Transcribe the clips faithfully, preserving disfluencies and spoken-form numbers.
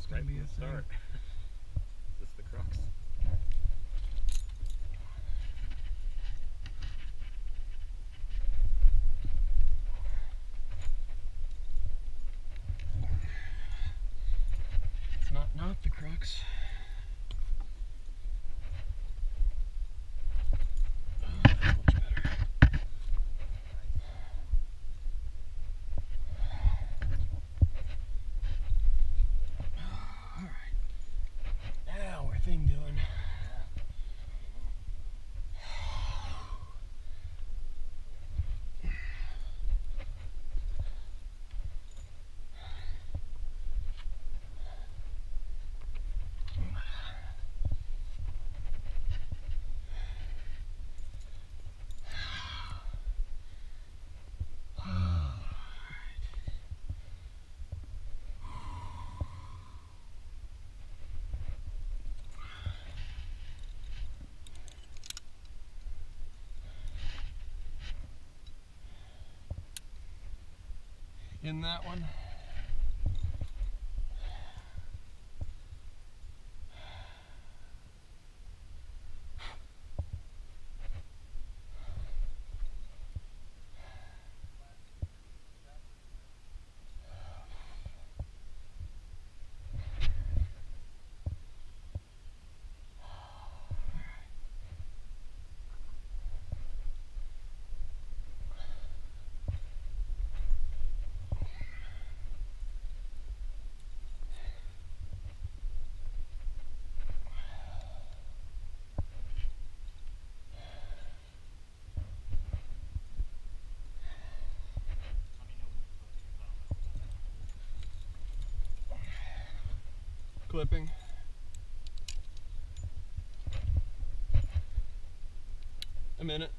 gonna be a start. Is this the crux? It's not not the crux. Thing doing. In that one. Clipping. A minute.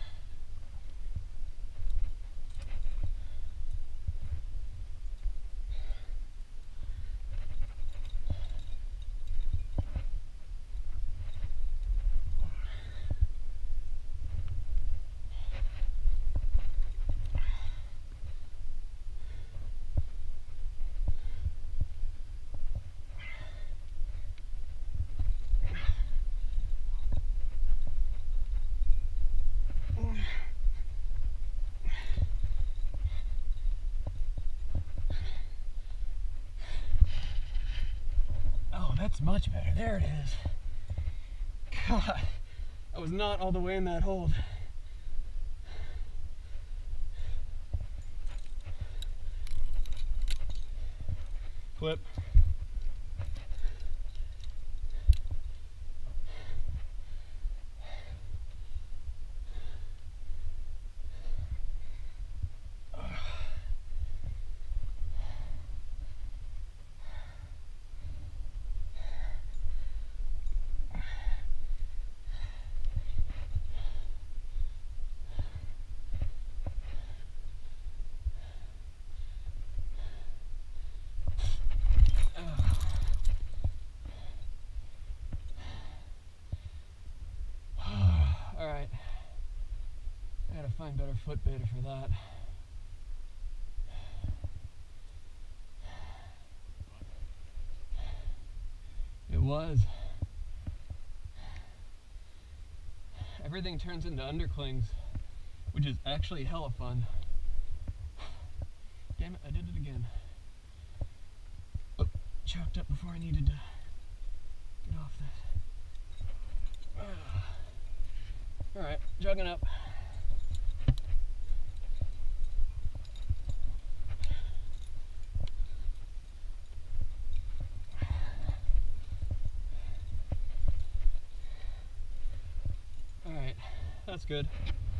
That's much better. There it is. God, I was not all the way in that hold. Clip. Find better foot beta for that. It was. Everything turns into underclings, which is actually hella fun. Damn it, I did it again. Oh, choked up before I needed to get off this. Alright, jogging up. That's good.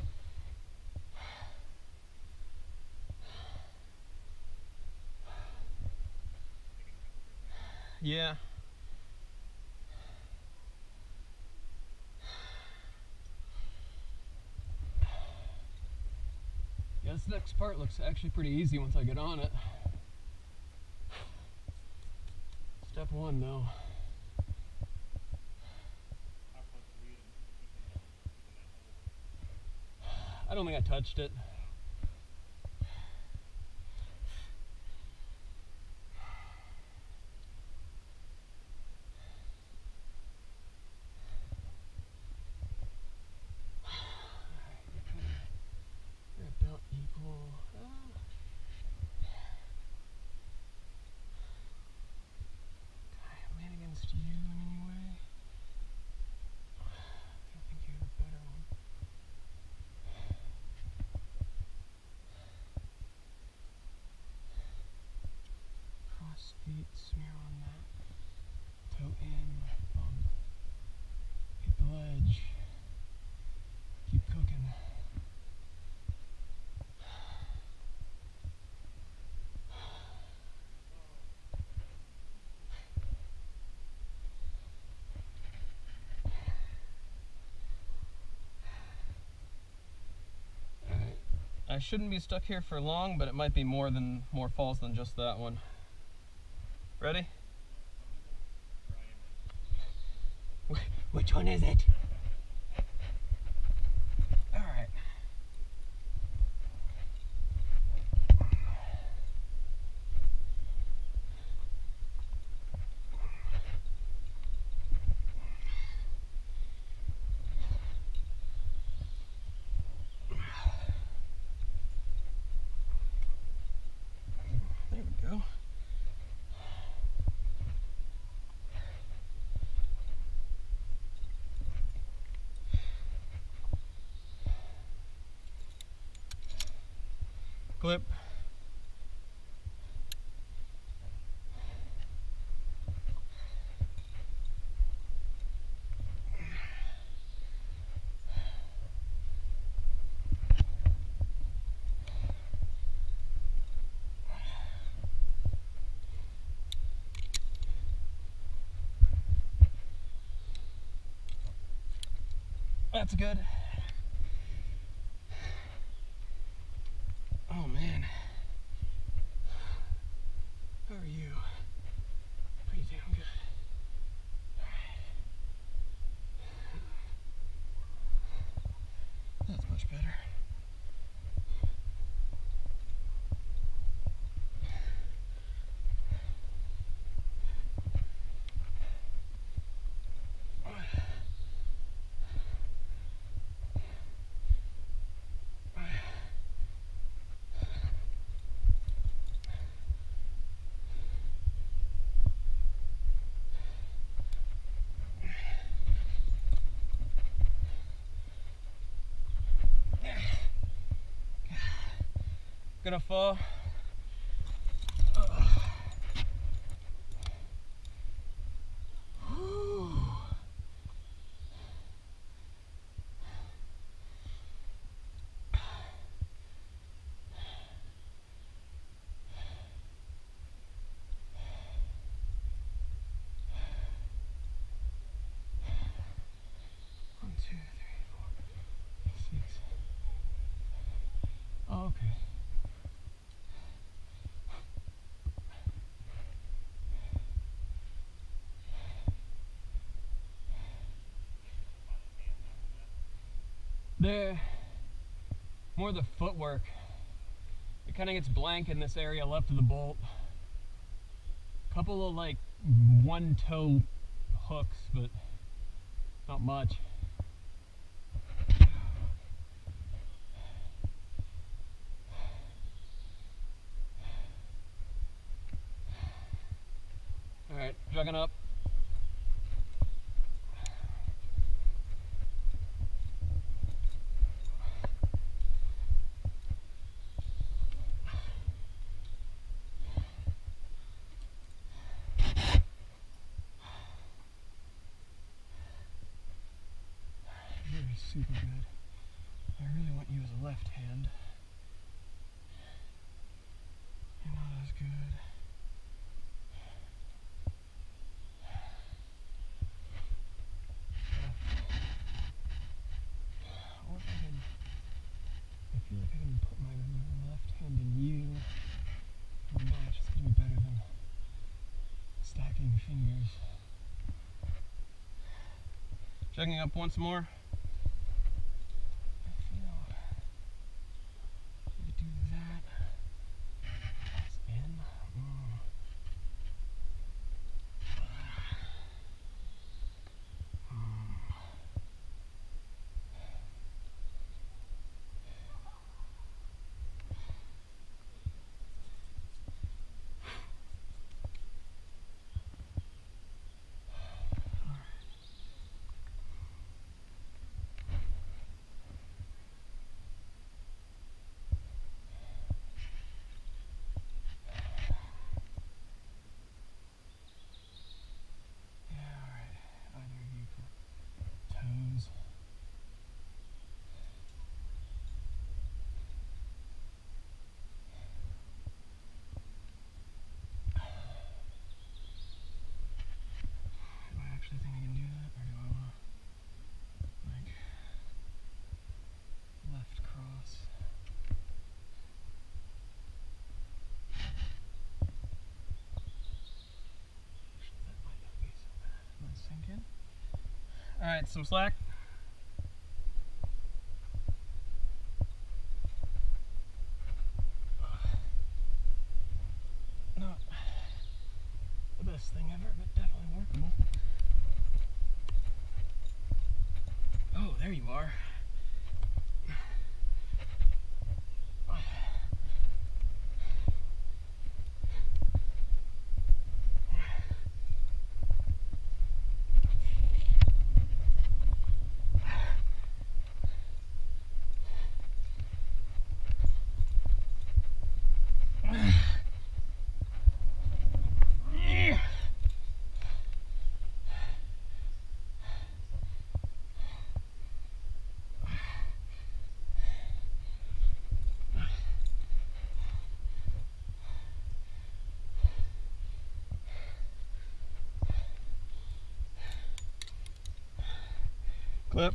Yeah. Yeah, this next part looks actually pretty easy once I get on it. Step one though. I don't think I touched it. feet, smear on that. Toe in, bump. Hit the ledge. Keep cooking. I shouldn't be stuck here for long, but it might be more than more falls than just that one. Ready? Which one is it? All right. There we go. Clip. That's good. Oh man. How are you? Pretty damn good. Alright. That's much better. Gonna fall. One, two, three, four, six. Oh, okay. The more the footwork, it kind of gets blank in this area left of the bolt. Couple of like one toe hooks, but not much. All right, jugging up. Super good. I really want you as a left hand. You're not as good. Or if I can, I feel like I can put my left hand in you and match. It's gonna be better than stacking fingers. Checking up once more. Alright, some slack. Not the best thing ever, but definitely workable. Oh, there you are. Clip.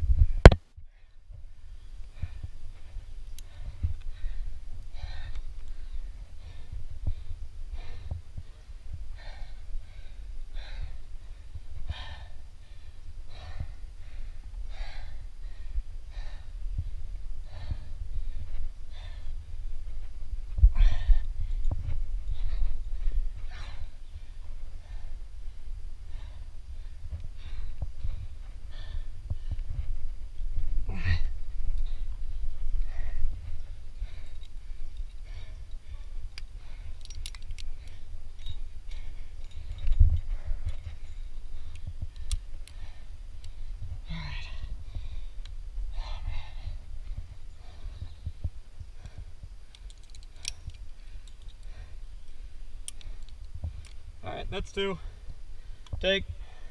Alright, that's two. Take.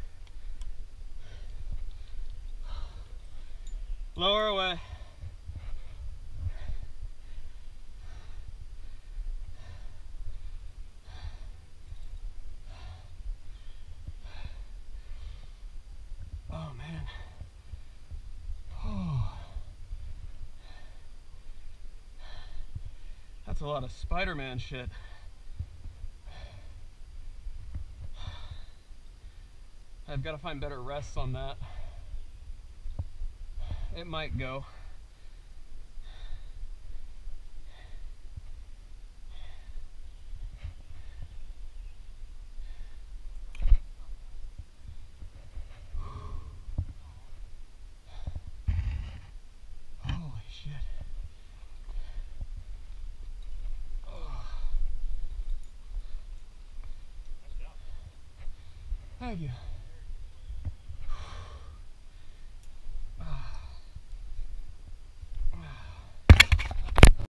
Lower away. Oh man. Oh. That's a lot of Spider-Man shit. I've got to find better rests on that. It might go. Holy shit. Oh. Thank you.